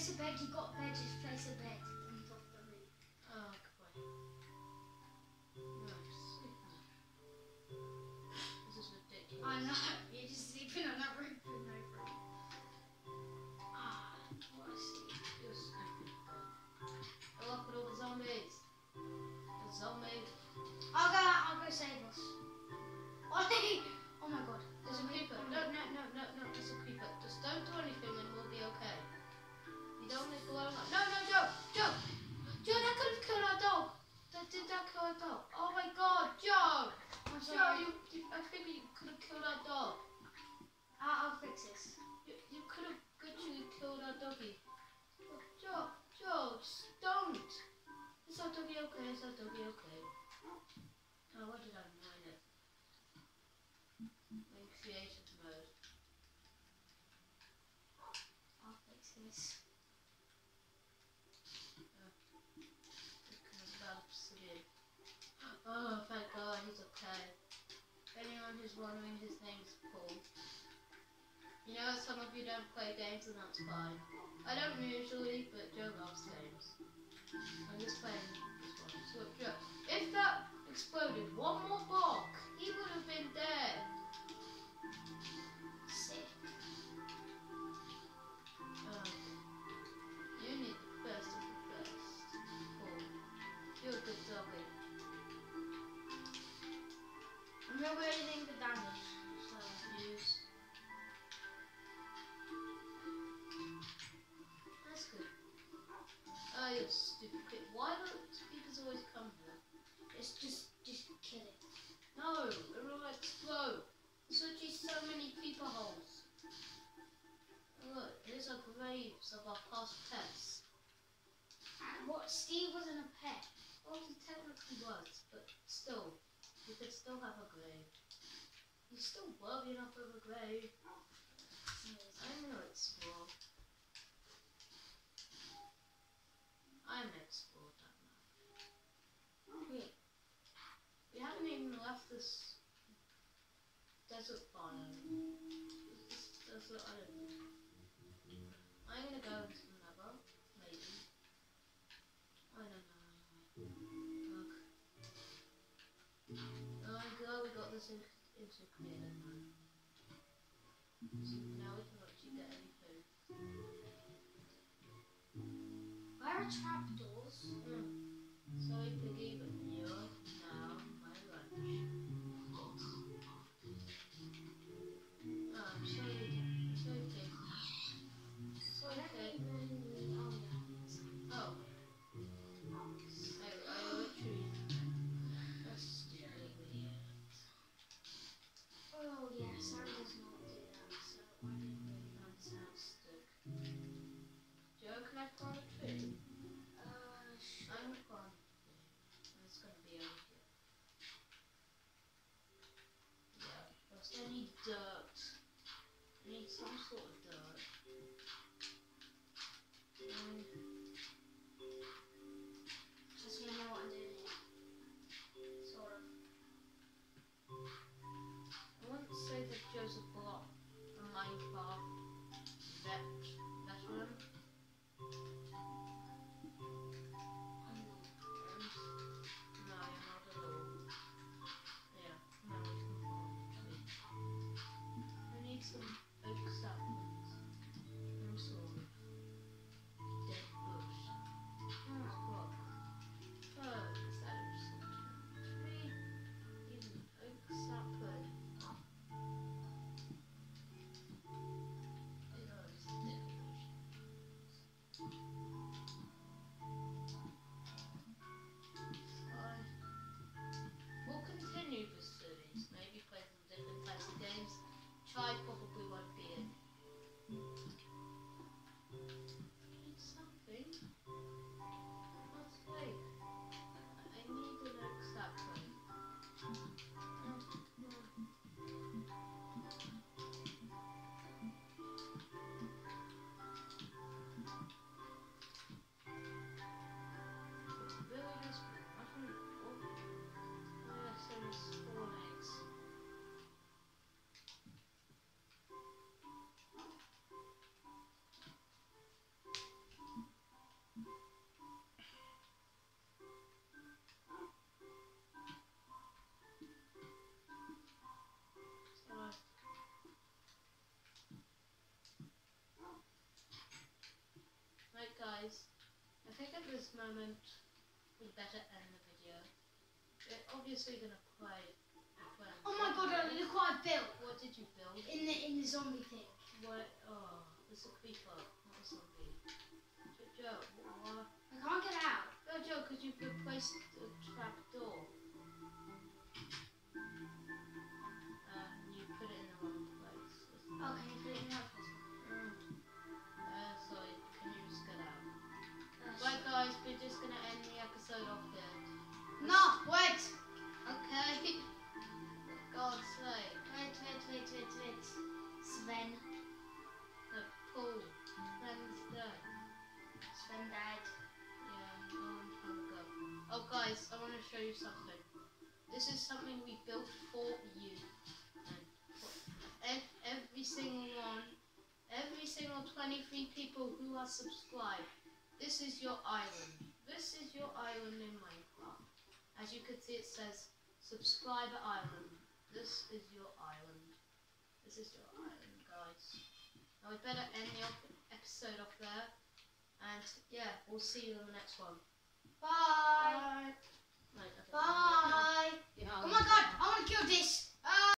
a bed, you got a bed, just place a bed on top of the roof. Oh, good boy. No, just sleep on it. This is ridiculous. I know, you're just sleeping on that roof with no room. Ah, what a sleep. You're stupid. Oh, look at all the zombies. The zombies. I'll go save us. Oh my god. There's a creeper. No, there's a creeper. Just don't do anything and we'll be okay. You don't need to blow up. No, Joe! Joe, that could have killed our dog. Did that kill our dog? Oh my god, Joe! I'm sorry. Joe, I think you could have killed our dog. I'll fix this. You could have literally killed our doggy. Oh, Joe, just don't. Is our doggy okay? Is our doggy okay? Oh, what did I mine it? In creative mode. I'll fix this. Oh, thank God, he's okay. Anyone who's wondering, his name's Paul. You know, some of you don't play games, and that's fine. I don't usually, but Joe loves games. I'm just playing this one. So, Joe, if that exploded one more block, he would have been dead. Sick. You need the best of the best. Paul, you're a good doggy. I'm not really anything for damage, so Use. That's good. Oh, you stupid kid. Why do speakers always come here? it's just kill it. No, it will explode. There's literally so many creeper holes. And look, here's our graves of our past pets. What? Steve wasn't a pet. Well, he technically was, but still, you could still have a grave. He's still worthy enough of a grave. I know it's small. I'm explored that now. Wait. We haven't even left this desert biome. This desert island. I'm gonna go into the nether, maybe. I don't know. Look. Oh my god, we got this integrated now. So now we can actually get any food. Where are trapdoors? Sorry, Piggy, but you're now my lunch. Oh, I'm sorry, it's okay. It's okay. Oh. I literally... That's stupid. Oh yeah, Sam does not do that, so I didn't really understand. Fantastic. Joe, can I plant a tree? guys, I think at this moment we better end the video. We're obviously gonna play. Oh my god, look what I built. What did you build? In the zombie thing. What? Oh, it's a creeper, not a zombie. Joe, what? I can't get out. Oh, Joe, could you replace the trap door? You put it in the wrong place. Oh, can you put it in that place? Sorry, can you just get out? Right, guys, we're just gonna end the episode off there. No, wait. Okay. For God's sake. Wait. Sven. The pool. Sven's dead. Sven died. Yeah, a long time ago. Oh, guys, I want to show you something. This is something we built for you. And every single one, every single 23 people who are subscribed, this is your island. This is your island in Minecraft. As you can see, it says subscriber island. This is your island. This is your island, guys. Now we better end the episode off there. And yeah, we'll see you in the next one. Bye.